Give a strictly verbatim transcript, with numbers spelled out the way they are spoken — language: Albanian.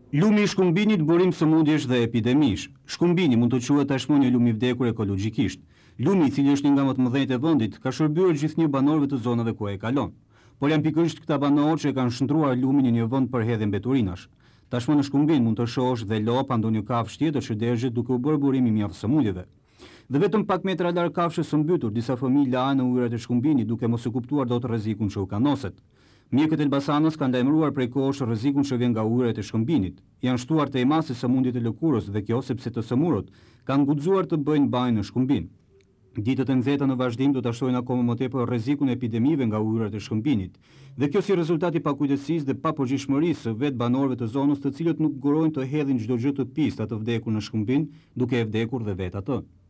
Lumi i shkumbinit burim sëmundjesh dhe epidemish. Shkumbini mund të quhet tashmë një lum i vdekur ekologjikisht. Lumi, i cili është një nga më të mëdhenjtë e vendit, ka shërbyer gjithnjë banorëve të zonave ku ai kalon. Por janë pikërisht këta banorë që kanë shndruar lumin në një vend për hedhje mbeturinash. Tashmë në Shkumbin mund të shohësh dhe lopa, ndonjë kafshë tjetër shëndetësh duke u bërë burim i mjaft sëmundjeve. Dhe vetëm pak metra larg kafshës së mbytur, disa fëmijë lahen në ujërat e Shkumbinit duke mos e kuptuar dot rrezikun që u kanoset. Mjekët Elbasanës kanë lajmëruar prej kohësh rrezikun që vjen nga ujërat e Shkumbinit. Janë shtuar te masi sëmundjet e lëkurës dhe kjo sepse të sëmurët kanë guxuar të bëjnë banjë në Shkumbin. Ditët e nxehta në vazhdim do ta shtojnë akoma më tepër rrezikun e epidemive nga ujërat e Shkumbinit. Dhe kjo si rezultat i pakujdesis dhe papërgjithshmërisë së vetë banorëve të zonës, të cilët nuk gurojnë të hedhin çdo gjë të pistë atë vdekur në Shkumbin, duke e vdekur dhe vetë atë.